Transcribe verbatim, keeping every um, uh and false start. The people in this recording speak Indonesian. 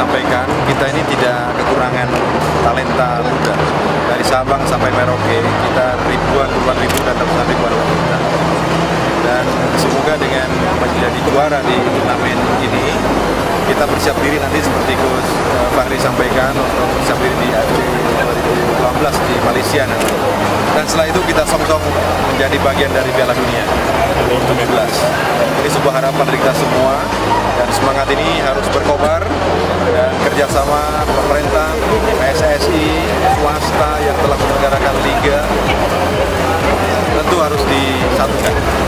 sampaikan, kita ini tidak kekurangan talenta muda. Dari Sabang sampai Merauke, kita ribuan, puluhan ribu dan ratusan ribuan wanita. Dan semoga dengan menjadi juara di turnamen ini, kita bersiap diri nanti seperti Coach Fahri sampaikan untuk bersiap diri di A F C dua ribu delapan belas di Malaysia nanti. Dan setelah itu kita song-song menjadi bagian dari Piala Dunia dua ribu tujuh belas. Ini sebuah harapan dari kita semua, dan semangat ini harus berkobar dan kerjasama pemerintah, P S S I, swasta yang telah menyelenggarakan liga tentu harus disatukan.